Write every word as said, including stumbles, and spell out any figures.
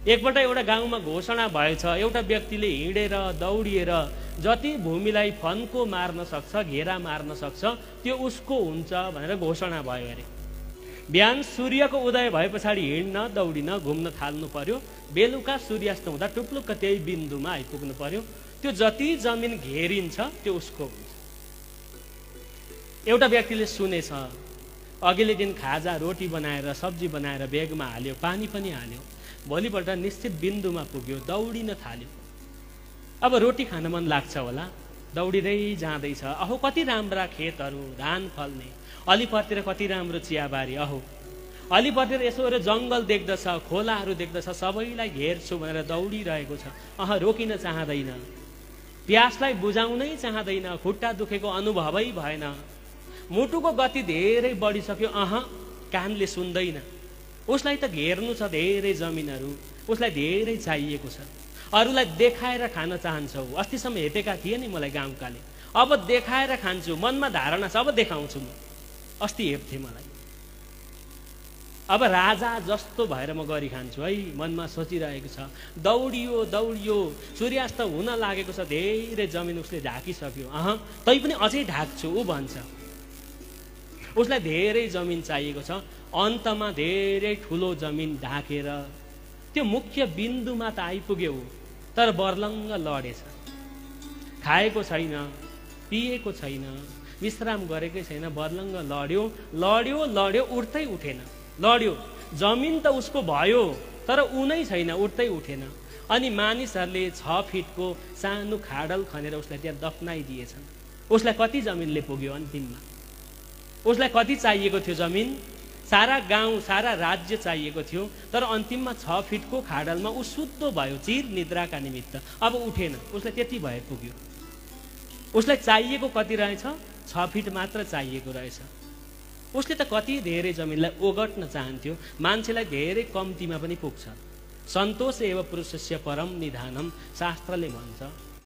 एकपल्ट एउटा गाउँमा घोषणा भएछ, एउटा व्यक्तिले हिँडेर दौडिएर जति भूमिलाई फन्को मार्न सक्छ, घेरा मार्न सक्छ, त्यो उसको हुन्छ भनेर घोषणा भयो अरे। बिहान सूर्यको उदय भए पछाडि हिँड्न दौडिन घुम्न थाल्नु पर्यो, बेलुका सूर्यास्त हुँदा टुप्लुक्क त्यही बिन्दुमा आइपुग्नु पर्यो। त्यो जति जमिन घेरिन्छ त्यो उसको हुन्छ। एउटा व्यक्तिले सुनेछ, अघिल्लो दिन खाजा रोटी बनाएर सब्जी बनाएर बेगमा हाल्यो, पानी पनि हाल्यो, भोलिपल्ट निश्चित बिन्दुमा पुग्यो, दौडिन थाल्यो। अब रोटी खान मन लाग्छ होला, दौडिँदै जाँदैछ। अहो कति राम्रा खेतहरू, धान फल्ने, अलिपरतिर कति राम्रो चियाबारी, अहो अलिपरतिर यसो हेरेर जङ्गल देख्दछ, खोलाहरू देख्दछ, सबैलाई घेर्छु भनेर दौडिरहेको छ। अह रोकिन चाहँदैन, प्यासलाई बुझाउनै चाहँदैन, खुट्टा दुखेको अनुभवै भएन, मुटुको गति धेरै बढिसक्यो, अह कानले सुन्दैन। उसलाई त घेर्नु छ धेरै जमिनहरू, उसलाई धेरै चाहिएको छ। अरूलाई देखाएर खान चाहन्छौ। अस्तिसम्म हेपेका थिए नि मलाई गाउँकाले, अब देखाएर खान्छु, मनमा धारणा छ, अब देखाउँछु म। अस्ति हेप्थे मलाई, अब राजा जस्तो भएर म गरी खान्छु है, मनमा सोचिरहेको छ। दौडियो दौडियो, सूर्यास्त हुन लागेको छ, धेरै जमिन उसले ढाकिसक्यो। अह तै पनि अझै ढाक्छु ऊ भन्छ। उसलाई धेरै जमिन चाहिएको छ, अन्तमा धेरै ठुलो जमिन ढाकेर त्यो मुख्य बिन्दुमा त आइपुग्यो, तर बर्लङ्ग लडेछ। खाएको छैन, पिएको छैन, विश्राम गरेकै छैन, बर्लङ्ग लड्यो लड्यो लड्यो उठ्दै उठेन। लड्यो, जमिन त उसको भयो, तर ऊ नै छैन, उठ्दै उठेन। अनि मानिसहरूले छ फिटको सानो खाडल खनेर उसलाई त्यहाँ दफनाइदिएछन्। उसलाई कति जमिनले पुग्यो अन्तिममा? उसलाई कति चाहिएको थियो जमिन? सारा गाउँ सारा राज्य चाहिएको थियो, तर अन्तिममा छ फिटको खाडलमा ऊ सुत्तो भयो चिर निद्राका निमित्त। अब उठेन, उसलाई त्यति भए पुग्यो। उसलाई चाहिएको कति रहेछ? छ फिट मात्र चाहिएको रहेछ। उसले त कति धेरै जमिनलाई ओगट्न चाहन्थ्यो, मान्छेलाई धेरै कम्तीमा पनि पुग्छ। सन्तोष एव पुरुषस्य परम निधानम शास्त्रले भन्छ।